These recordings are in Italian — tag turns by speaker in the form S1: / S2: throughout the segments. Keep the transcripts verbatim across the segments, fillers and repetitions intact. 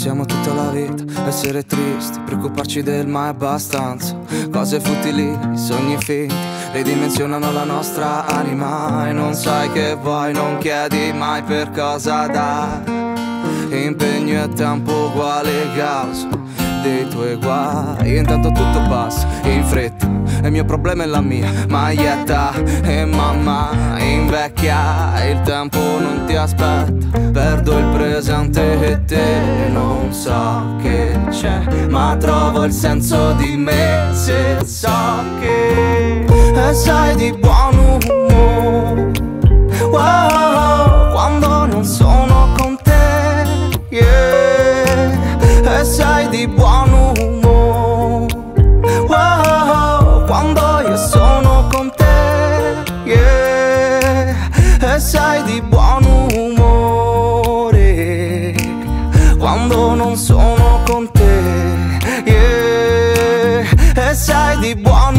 S1: Pensiamo tutta la vita, essere tristi, preoccuparci del mai abbastanza. Cose futili, sogni finti, ridimensionano la nostra anima. E non sai che vuoi, non chiedi mai per cosa dare. Impegno e tempo uguale causa dei tuoi guai. Intanto tutto passa in fretta, e il mio problema è la mia maglietta. E mamma invecchia, il tempo non ti aspetta. Perdo il presente e te non so che c'è, ma trovo il senso di me se so che sei di buon umore. Wow, quando non sono con te, yeah. E sei di buon umore. Wow, quando io sono con te, yeah. E sei di buon umore. Quando non sono con te, yeah. E sei di buon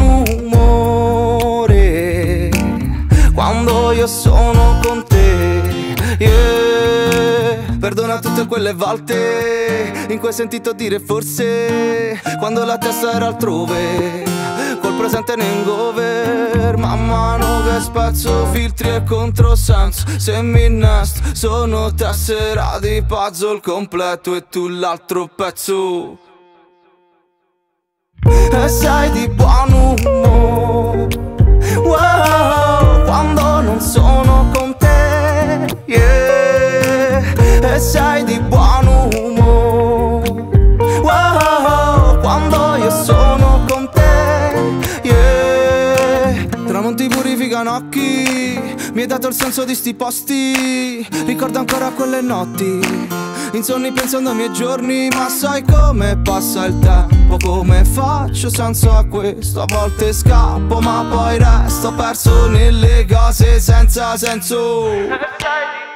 S1: umore. Quando io sono con te, yeah. Perdona tutte quelle volte in cui hai sentito dire forse, quando la testa era altrove, col presente in hangover. Man mano che spezzo filtri e controsenso, se mi innesto sono tessera di puzzle completo e tu l'altro pezzo. E sei di buon umore. Wow, quando non sono con te, yeah. E sei di buon umore. Wow, quando io sono con te, yeah. Tramonti purificano occhi, mi hai dato il senso di sti posti. Ricordo ancora quelle notti, insonni pensando ai miei giorni. Ma sai come passa il tempo, come faccio senso a questo. A volte scappo ma poi resto perso nelle cose senza senso.